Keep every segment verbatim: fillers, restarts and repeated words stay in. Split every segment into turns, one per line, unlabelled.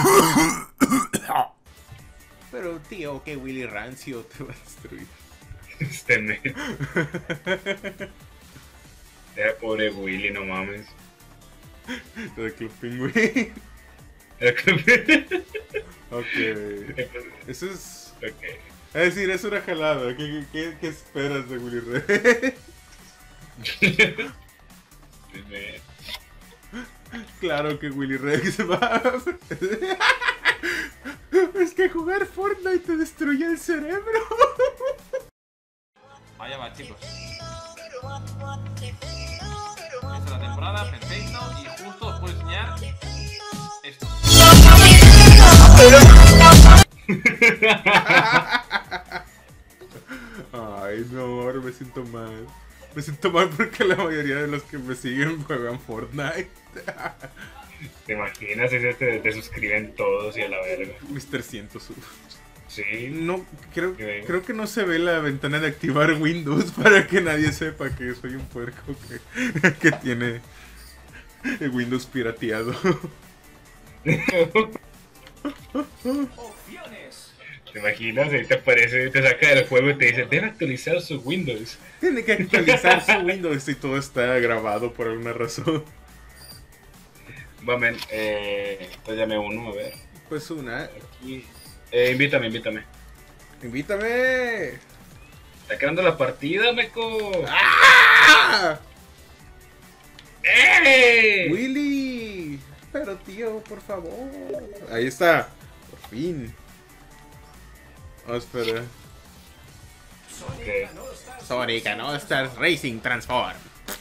Pero tío, que Willy Rancio te va a destruir.
Este men. Era pobre Willy, no mames.
El Club Penguin.
El club.
Ok. Eso es...
Ok.
Es decir, es una jalada. ¿Qué, qué, qué esperas de Willy Rancio? Claro que Willy Rex va. Es que jugar Fortnite te destruye el cerebro.
Vaya va, chicos. Esta es la temporada, perfecto. Y justo os puedo enseñar esto.
Ay, no, ahora me siento mal. Me siento mal porque la mayoría de los que me siguen juegan Fortnite.
¿Te imaginas? Ese te, te suscriben todos y a la verga.
Mis trescientos.
Sí.
No, creo, creo que no se ve la ventana de activar Windows para que nadie sepa que soy un puerco que, que tiene el Windows pirateado.
¿Te imaginas? Ahí te aparece, te saca del juego y te dice, debe actualizar su Windows.
Tiene que actualizar su Windows y todo está grabado por alguna razón.
Bueno, eh, pues llame uno, a ver.
Pues una.
Aquí. Eh, invítame, invítame.
¡Invítame!
Está quedando la partida, meco.
¡Ah!
¡Eh!
¡Willy! Pero tío, por favor. Ahí está. Por fin. Oh, espera.
Okay.
Sonic and All Stars Racing Transform.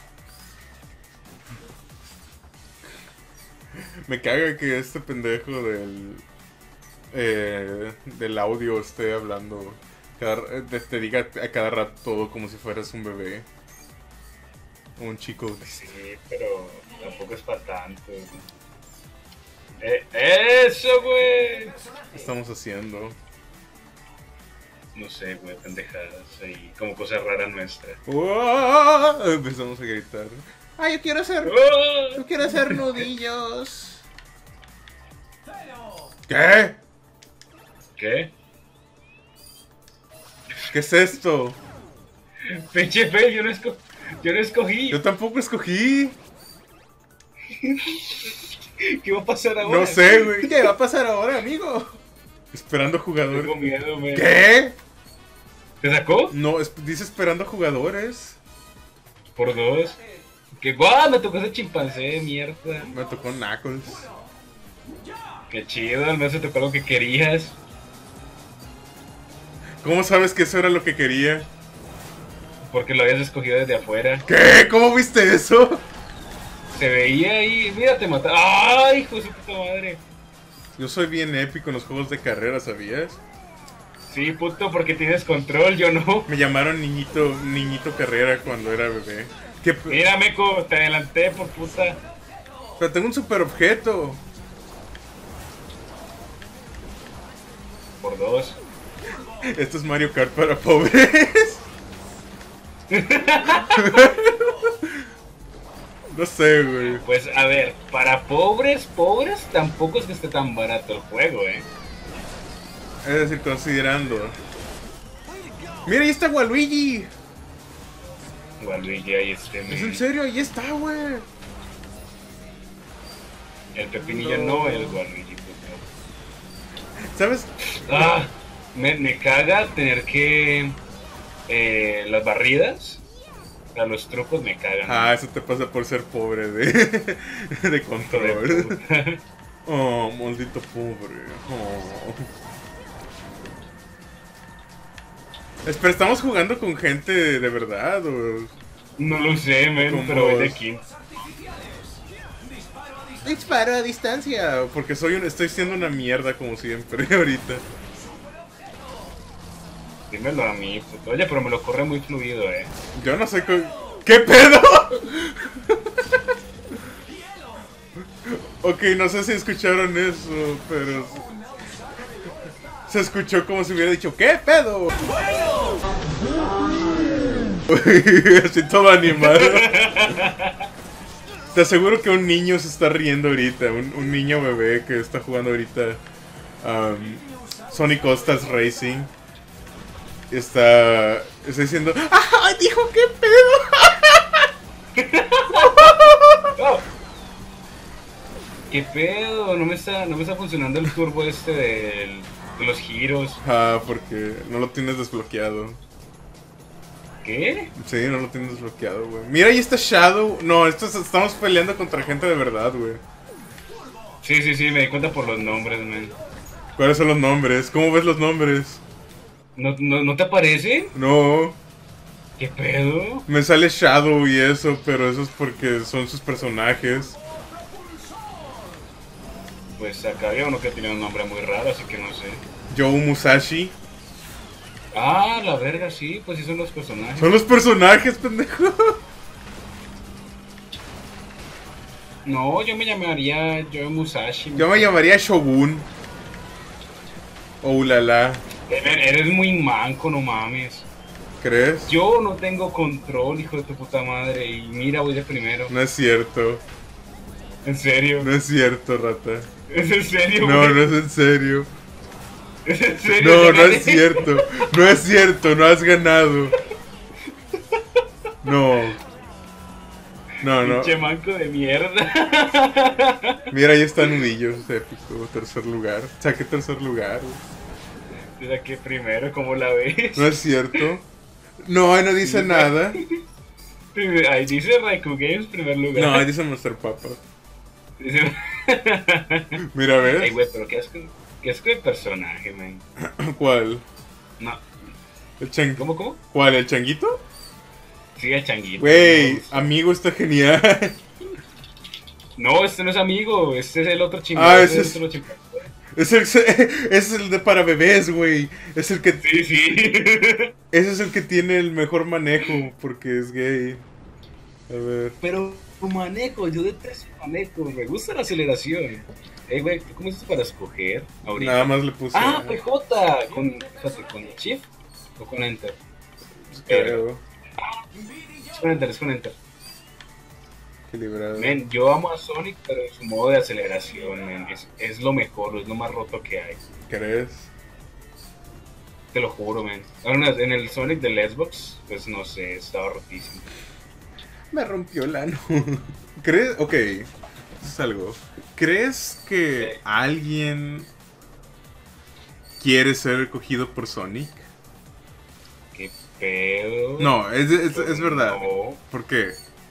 Me caga que este pendejo del eh, del audio esté hablando, cada, te, te diga a cada rato todo como si fueras un bebé o un chico.
Sí, pero tampoco es para tanto. Eh, ¡Eso, güey!
¿Qué estamos haciendo?
No sé, güey, pendejadas ahí, como cosas raras nuestras.
¡Oh! Empezamos a gritar. ¡Ay, yo quiero hacer!
¡Oh!
¡Yo quiero hacer nudillos! ¿Qué?
¿Qué?
¿Qué es esto?
Pinche fe, yo no, esco yo no escogí.
Yo tampoco escogí.
¿Qué va a pasar ahora?
No sé, güey. ¿Qué va a pasar ahora, amigo? Esperando jugadores.
Tengo miedo, güey.
¿Qué?
¿Te sacó?
No, es, dice esperando jugadores.
Por dos. Que guau, me tocó ese chimpancé, mierda.
Me tocó Knuckles.
Qué chido, al menos te tocó lo que querías.
¿Cómo sabes que eso era lo que quería?
Porque lo habías escogido desde afuera.
¿Qué? ¿Cómo viste eso?
Se veía ahí, mira, te mataron. ¡Ay, hijo de su puta madre!
Yo soy bien épico en los juegos de carrera, ¿sabías?
Sí, puto, porque tienes control, yo no.
Me llamaron niñito, niñito carrera cuando era bebé. ¿Qué?
Mira, meco, te adelanté por puta.
Pero tengo un super objeto.
Por dos.
Esto es Mario Kart para pobres. No sé, güey.
Pues a ver, para pobres, pobres, tampoco es que esté tan barato el juego, eh.
Es decir, considerando. Mira, ahí está Waluigi.
Waluigi, ahí este.
Es en serio, ahí está, güey.
El pepinillo no,
No.
el Waluigi, pues no.
¿Sabes?
Ah, me, me caga tener que. Eh, las barridas. O sea, los trucos me cagan.
Ah, eso te pasa por ser pobre de, de
Hijo de
control.
puta.
Oh, maldito pobre. Oh. Espera, ¿estamos jugando con gente de verdad o...?
No lo sé, men,
Con
pero voy de
vos.
aquí.
Disparo a distancia. Porque soy un, estoy siendo una mierda como siempre ahorita.
Dímelo a mí, puto. Oye, pero me lo corre muy fluido, eh.
Yo no sé con... ¿Qué pedo? Ok, no sé si escucharon eso, pero... Se escuchó como si hubiera dicho ¿qué pedo? Así todo animado. te aseguro que un niño se está riendo ahorita. Un, un niño bebé que está jugando ahorita um, Sonic All Stars Racing. Está, está diciendo, ¡ah! Dijo, ¿qué pedo?
Oh. ¿Qué pedo? No me está, no me está funcionando el turbo este del, de los giros.
Ah, porque no lo tienes desbloqueado.
¿Qué?
Sí, no lo tienes desbloqueado, güey. Mira, ahí está Shadow. No, esto es- estamos peleando contra gente de verdad, güey.
Sí, sí, sí, me di cuenta por los nombres, man.
¿Cuáles son los nombres? ¿Cómo ves los nombres?
¿No, no, ¿no te aparece?
No,
¿Qué pedo?
me sale Shadow y eso, pero eso es porque son sus personajes.
Pues acá había uno que tenía un nombre muy raro, así que no sé.
Joe Musashi.
Ah, la verga, sí, pues sí son los personajes.
Son los personajes, pendejo.
No, yo me llamaría Joe Musashi.
Yo me llamaría Shogun. O Ulala.
Eres, eres muy manco, no mames.
¿Crees?
Yo no tengo control, hijo de tu puta madre, y mira, voy de primero.
No es cierto.
En serio.
No es cierto, rata.
¿Es en serio,
No,
güey?
no es en serio.
¿Es en serio?
No,
¿Te
no
gané?
es cierto. No es cierto, no has ganado. No. No, no.
Pinche manco de mierda.
Mira, ahí están Nudillos, épico, tercer lugar. Saqué tercer lugar.
Mira que primero, ¿cómo la ves?
No es cierto. No, ahí no dice nada.
Ahí dice Raikou Games, primer lugar.
No, ahí dice Master Papa.
Dice...
Mira,
Ey,
¿ves?
güey, pero qué asco, qué asco de personaje, man.
¿Cuál?
No,
¿El chan...
¿cómo, cómo?
¿Cuál? ¿El changuito?
Sí, el changuito.
Güey,
No,
amigo, está genial.
no, este no es amigo, este es el otro chingado.
Ah,
este
ese es-
otro chingado.
Es el, es el de para bebés, güey. Es el que...
Sí, sí.
Ese es el que tiene el mejor manejo, porque es gay. A ver.
Pero manejo, yo detesto manejo, me gusta la aceleración. Ey, güey, ¿tú cómo hiciste para escoger ahorita?
Nada más le puse...
Ah, P J, con, espérate, ¿con Shift o con Enter?
creo.
Es con Enter, es con Enter.
Equilibrado.
Men, yo amo a Sonic, pero en su modo de aceleración, men, es, es lo mejor, es lo más roto que hay.
¿Crees?
Te lo juro, men. Ahora, en el Sonic del Xbox, pues no sé, estaba rotísimo.
Me rompió el ano. ¿Crees? Ok. Eso es algo. ¿Crees que alguien quiere ser cogido por Sonic?
¿Qué pedo?
No, es, es, es verdad.
No,
¿Por qué?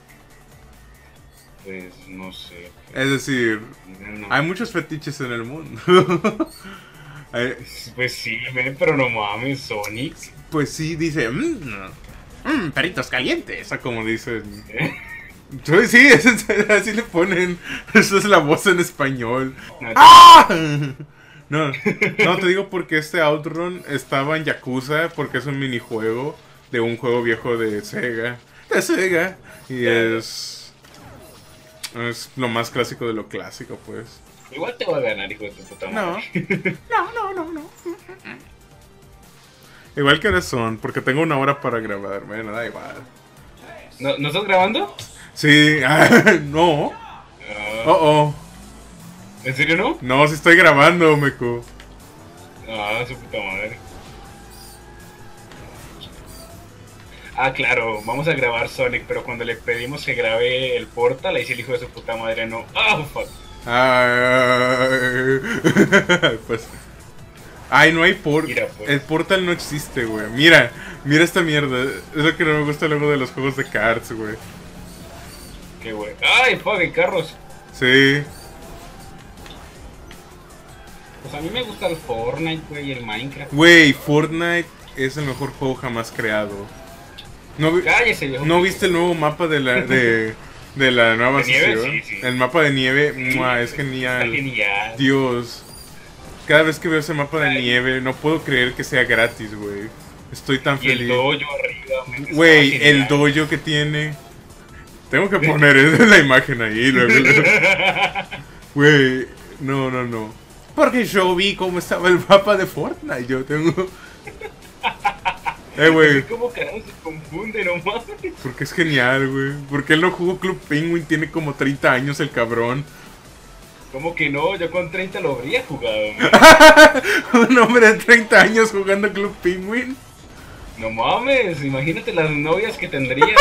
pues no sé.
Es decir,
No.
hay muchos fetiches en el mundo. Hay-
Pues sí, men, pero no mames, Sonic.
pues sí, dice... Mmm, mm, perritos calientes. O sea, como dicen... Sí, sí, es en serio, así le ponen. Esa es la voz en español.
No,
¡Ah! No, no, te digo porque este Outrun estaba en Yakuza, porque es un minijuego de un juego viejo de Sega. De Sega. Y es... Es lo más clásico de lo clásico, pues.
Igual te voy a ganar, hijo de tu puta
No.
madre.
No, no, no, no. Igual que ahora son, porque tengo una hora para grabar. Bueno, da igual.
¿No, ¿No estás grabando?
Sí, ah, no.
Ah,
Oh, oh.
¿En serio no?
No, si estoy grabando, meco.
Ah, su puta madre. Ah, claro, vamos a grabar Sonic, pero cuando le pedimos que grabe el Portal, ahí sí el hijo de su puta madre no. Ah, fuck.
Ay, pues. Ay, no hay por.
Mira, pues.
El portal no existe, güey. Mira, mira esta mierda. Es lo que no me gusta luego de los juegos de cards, güey.
Qué güey. Ay, fuck, hay carros.
Sí.
Pues a mí me gusta el Fortnite, güey, y el Minecraft.
Güey, Fortnite es el mejor juego jamás creado. ¿No, vi-
Cállese, viejo.
¿no viste el nuevo mapa de la de, de la nueva
¿De nieve?
sesión?
Sí, sí.
El mapa de nieve,
Sí,
¡mua! Es
está
genial.
genial.
Dios. Cada vez que veo ese mapa de
Ay.
nieve, no puedo creer que sea gratis, güey. Estoy tan
Y el
feliz.
dojo arriba, man, está
Güey,
genial.
el dojo que tiene. Tengo que poner la imagen ahí. luego, luego. Güey, no, no, no. Porque yo vi cómo estaba el mapa de Fortnite. Yo tengo. Eh, güey.
¿Cómo carajo se confunde, no mames?
Porque es genial, güey. Porque él no jugó Club Penguin, tiene como treinta años el cabrón.
¿Cómo que no? Yo con treinta lo habría jugado, man.
Un hombre de treinta años jugando Club Penguin.
No mames, imagínate las novias que tendría.